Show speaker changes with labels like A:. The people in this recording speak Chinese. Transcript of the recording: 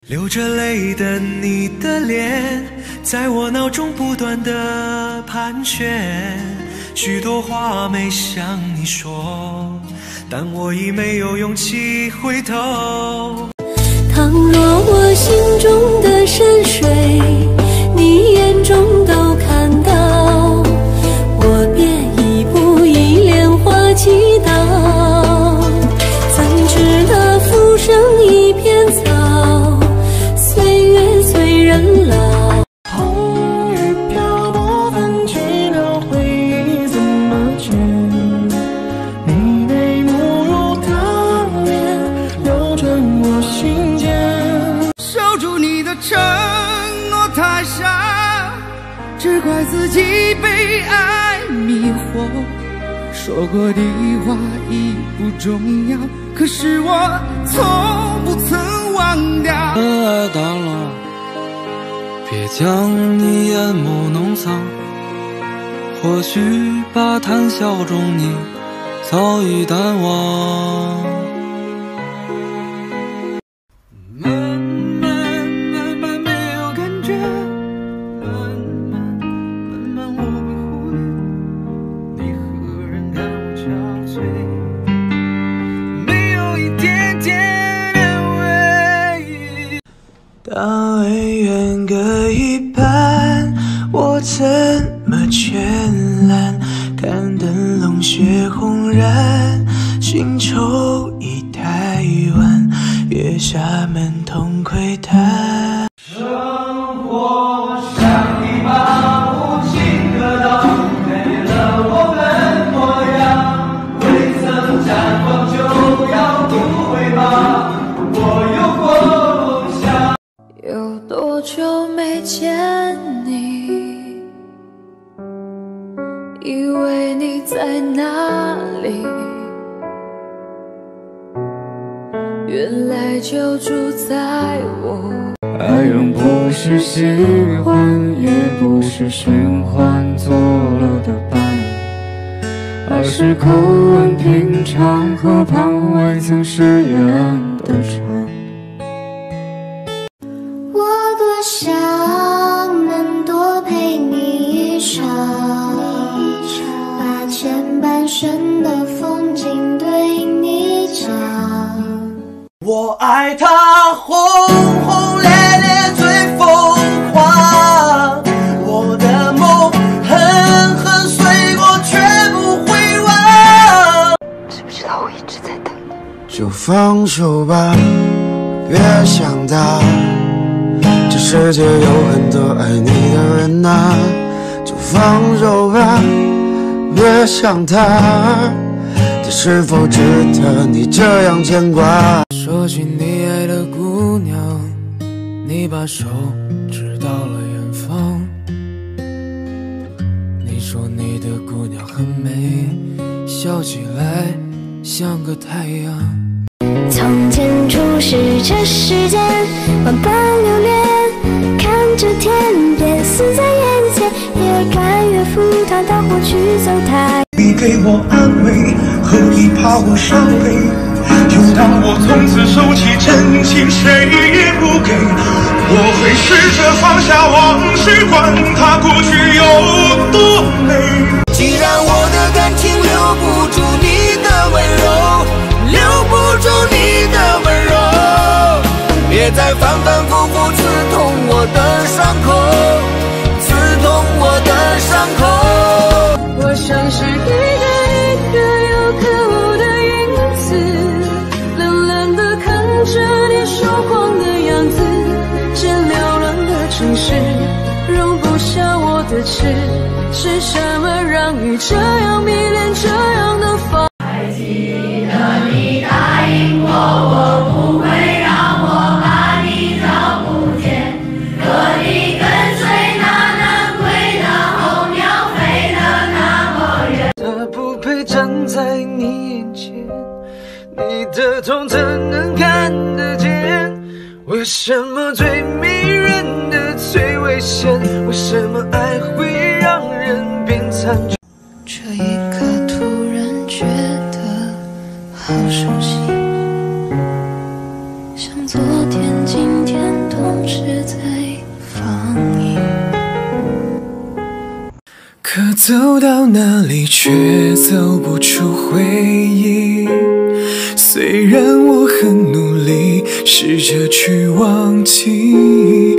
A: 流着泪的你的脸，在我脑中不断的盘旋，许多话没向你说，但我已没有勇气回头。
B: 倘若我心中的山水，你眼中都看到，我便一步一莲花祈祷。怎知那浮生一片草，岁月催人老。
C: 红雨飘落，泛起了回忆怎么剪？你眉目如的脸，留着我心间。守住你的承诺太傻，只怪自己被爱迷惑。说过的话已不重要，可是我从不曾忘掉。
D: 爱淡了，别将你眼眸弄脏。或许吧，谈笑中你早已淡忘。慢慢没有感觉，慢慢我会忽略你何人看我憔悴，没有一点点安慰。
A: 当恩怨各一半，我怎么绚烂？看灯笼血红染，新愁已太晚，月下门同窥探。生活像一把无情的刀，给了我们模样，未曾绽放就要不回吧，我有过梦想。
B: 有多久没见你？以为你在哪里？原来就住在我。
C: 爱仍不是喜欢，也不是循环做了的伴，而是口吻平常，河畔未曾誓言的船。
E: 我多想能多陪你一场，把前半生的风景对你讲。
A: 我爱他轰轰烈烈最疯狂，我的梦狠狠碎过却不会忘。
B: 知不知道我一直在等你？
F: 就放手吧，别想他，这世界有很多爱你的人啊。就放手吧，别想他，这是否值得你这样牵挂？
D: 说起你爱的姑娘，你把手指到了远方。你说你的姑娘很美，笑起来像个太阳。
E: 从前初识这世间，万般留恋，看着天边死在眼前，越看越浮躁，到过去走太。
A: 你给我安慰，何必怕我伤悲？就当我从此收起真情，谁也不给。我会试着放下往事，管它过去有多美。
C: 既然我的感情留不住你的温柔，留不住你的温柔，别再反反复复刺痛我的伤口，刺痛我的伤口。
B: 我像是一个又可恶的影子，冷冷地看着你说谎的样子。这缭乱的城市容不下我的痴，是什么让你这样迷恋这样的放？
G: 还记得你答应过我不会让我把你找不见，可你跟随那南归的候鸟飞得那么远。
D: 他不配站在你眼前，你的痛怎能看得见？为什么最迷人的最危险？为什么爱会让人变残缺？
B: 这一刻突然觉得好熟悉，像昨天今天
A: 走到哪里却走不出回忆。虽然我很努力，试着去忘记，